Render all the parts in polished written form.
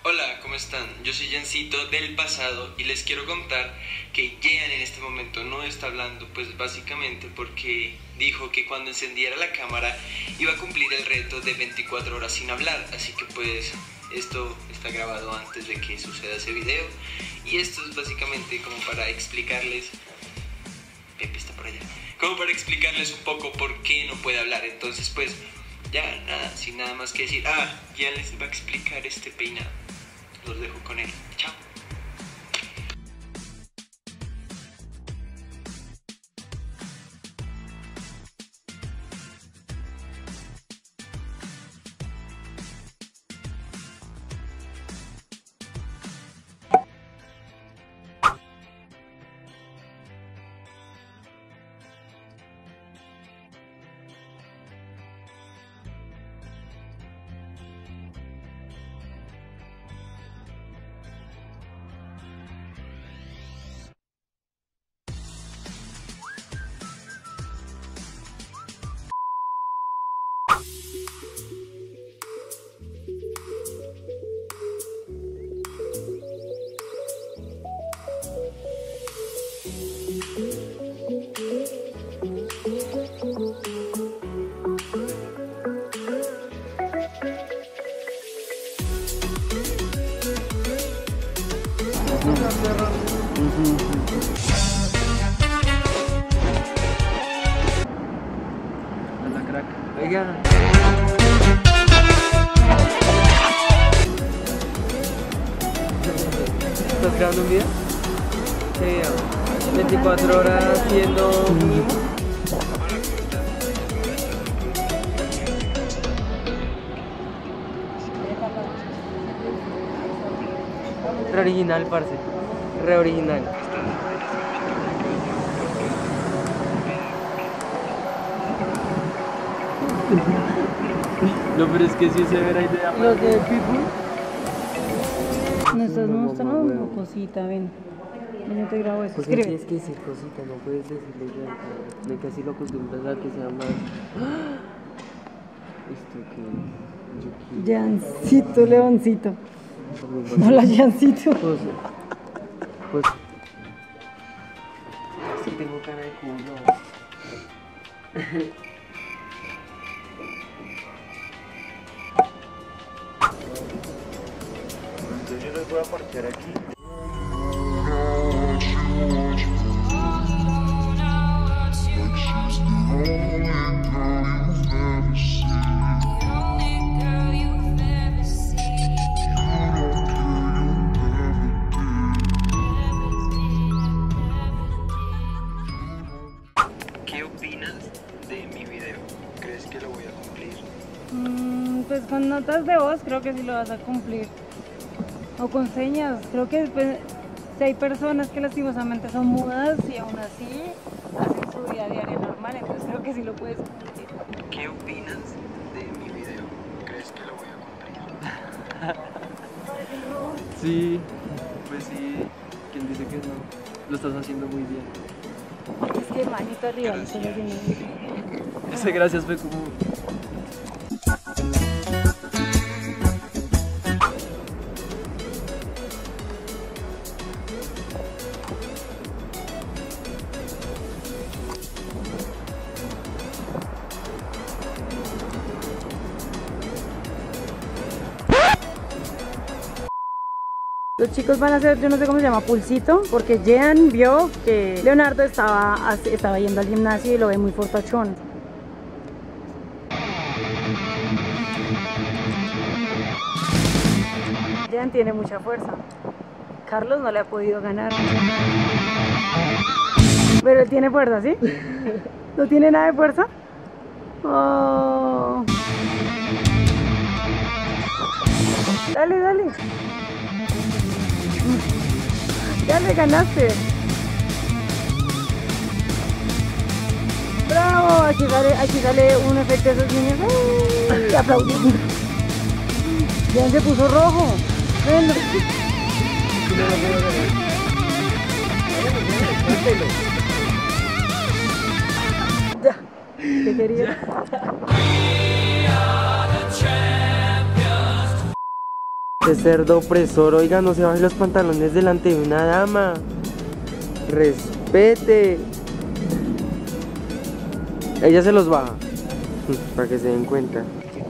Hola, ¿cómo están? Yo soy Jancito del pasado y les quiero contar que Jean en este momento no está hablando, pues básicamente porque dijo que cuando encendiera la cámara iba a cumplir el reto de 24 horas sin hablar, así que pues esto está grabado antes de que suceda ese video y esto es básicamente como para explicarles... Pepe está por allá. Como para explicarles un poco por qué no puede hablar, entonces pues ya nada, sin nada más que decir. Jean les va a explicar este peinado. Los dejo con él. Chao. Hola, crack. Oiga. ¿Estás grabando un video? ¿Qué video? 24 horas siendo mimo. Re original, parce. Re original. No, pero es que sí se ve la idea. Los de Pitbull. No estás mostrando una cosita, ven. Yo te grabo eso. Pues Escribe. tienes que decir cosita, no puedes decirle ya. De que así lo acostumbras a que sea más. Esto que. Jancito, Leoncito. Hola, Jancito. Pues. Sí, tengo cara de culo. Entonces yo les voy a parquear aquí. ¿Qué opinas de mi video? ¿Crees que lo voy a cumplir? Pues con notas de voz creo que sí lo vas a cumplir. O con señas. Creo que pues, si hay personas que lastimosamente son mudas y aún así hacen su vida diaria normal, entonces creo que sí lo puedes cumplir. ¿Qué opinas de mi video? ¿Crees que lo voy a cumplir? Sí, pues sí. ¿Quién dice que no? Lo estás haciendo muy bien. Es que manito arriba, lo estoy haciendo muy bien. Ese gracias fue como. Los chicos van a hacer, yo no sé cómo se llama, pulsito, porque Jean vio que Leonardo estaba yendo al gimnasio y lo ve muy fortachón. Jean tiene mucha fuerza. Carlos no le ha podido ganar. Pero él tiene fuerza, ¿sí? ¿No tiene nada de fuerza? Oh. Dale, dale. Ya le ganaste. Bravo, aquí sale un efecto de esos niños. ¡Ay! Aplaudiendo. Ya se puso rojo. Ven. Ya. ¿Qué querías? Este cerdo opresor, oiga, no se baje los pantalones delante de una dama. Respete. Ella se los baja. Para que se den cuenta.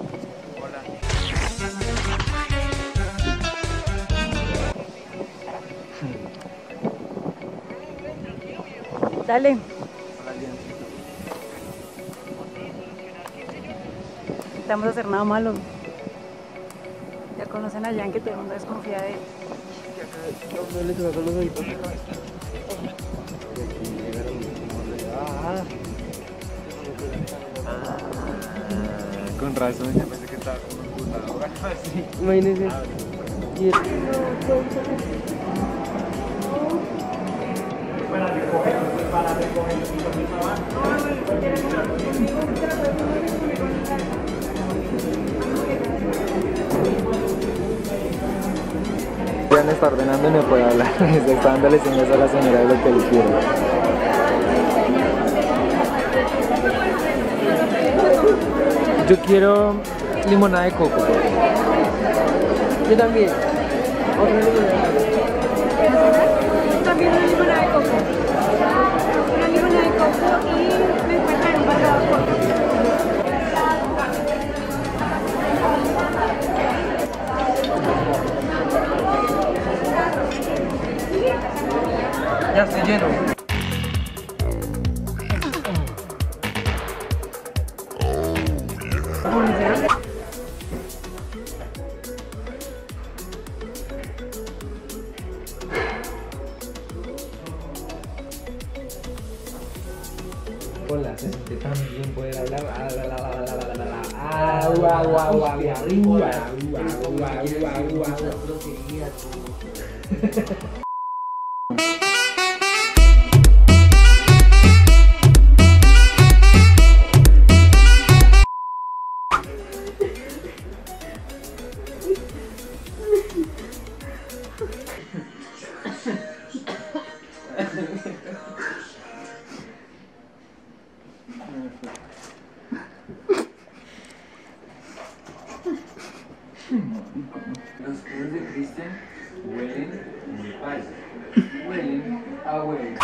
Dale. No vamos a hacer nada malo. Ya conocen a Jan, que todo el mundo desconfía de él. No le toca con los ojitos. Con razón, ya pensé que estaba como emputado o algo así. Imagínense. Y el... Ya está ordenando y no puede hablar. Está dándole señas a la señora de lo que le quiere. Yo quiero limonada de coco. Yo también. También una limonada de coco. Una limonada de coco y me encuentran un pasado corto. Ya estoy lleno. Hola, se siente tan bien poder hablar. Los pelos de Cristian huelen muy mal. Huelen a huevo.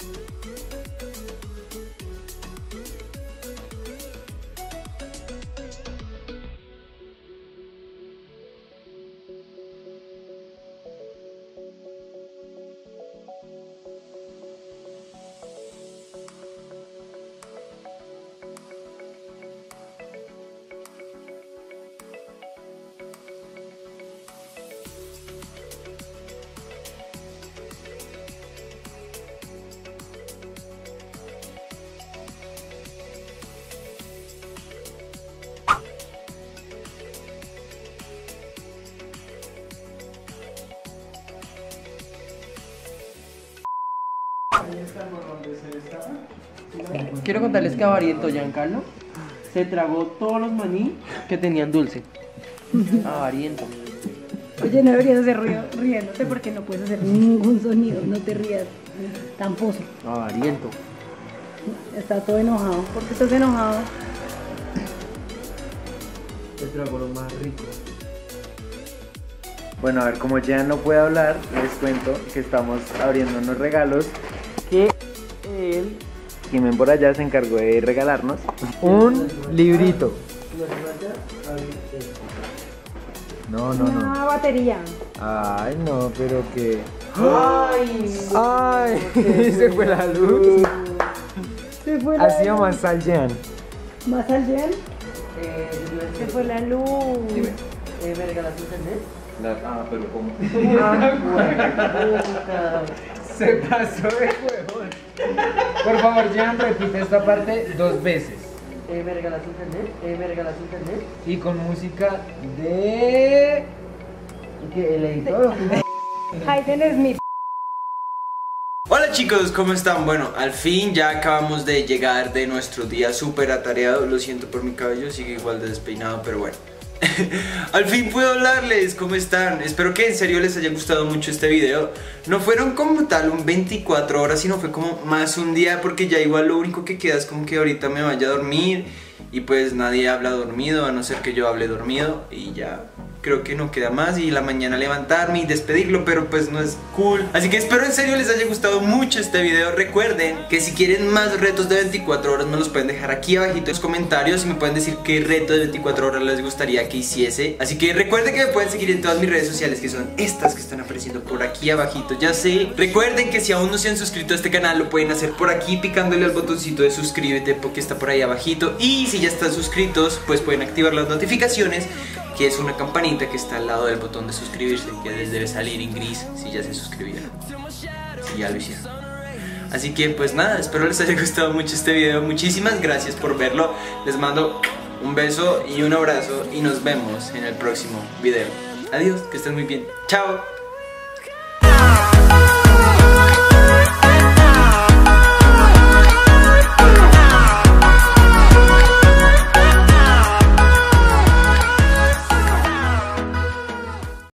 Quiero contarles que Avariento Giancarlo se tragó todos los maní que tenían dulce. Avariento. Oye, no deberías hacer ruido riéndote porque no puedes hacer ningún sonido. No te rías. Tampoco. Avariento. Está todo enojado. ¿Por qué estás enojado? Se tragó lo más rico. Bueno, a ver, como ya no puede hablar, les cuento que estamos abriendo unos regalos que él, Jimen por allá, se encargó de regalarnos un librito. No. Una batería. Ay, no, pero que... ¡Ay! ¡Ay! Se fue la luz. Se fue la Hacía luz. más al Jan. ¿Más al Jen? Se fue la luz. ¿Me regalas internet? Pero ¿cómo? Ah, Se pasó de huevón. Por favor, Jan, repite esta parte 2 veces. ¿Me regalas internet? ¿Me regalas internet? Y con música de... ¿Qué? ¿El editor? Hayden Smith. Hola chicos, ¿cómo están? Bueno, al fin ya acabamos de llegar de nuestro día súper atareado. Lo siento por mi cabello, sigue igual de despeinado, pero bueno. Al fin puedo hablarles, ¿cómo están? Espero que en serio les haya gustado mucho este video. No fueron como tal un 24 horas, sino fue como más un día, porque ya igual lo único que queda es como que ahorita me vaya a dormir y pues nadie habla dormido, a no ser que yo hable dormido y ya creo que no queda más y la mañana levantarme y despedirlo, pero pues no es cool. Así que espero en serio les haya gustado mucho este video. Recuerden que si quieren más retos de 24 horas me los pueden dejar aquí abajito en los comentarios y me pueden decir qué reto de 24 horas les gustaría que hiciese. Así que recuerden que me pueden seguir en todas mis redes sociales, que son estas que están apareciendo por aquí abajito, ya sé. Recuerden que si aún no se han suscrito a este canal lo pueden hacer por aquí picándole al botoncito de suscríbete, porque está por ahí abajito. Y si ya están suscritos pues pueden activar las notificaciones, que es una campanita que está al lado del botón de suscribirse, que les debe salir en gris si ya se suscribieron, si ya lo hicieron. Así que pues nada, espero les haya gustado mucho este video. Muchísimas gracias por verlo. Les mando un beso y un abrazo y nos vemos en el próximo video. Adiós, que estén muy bien. Chao.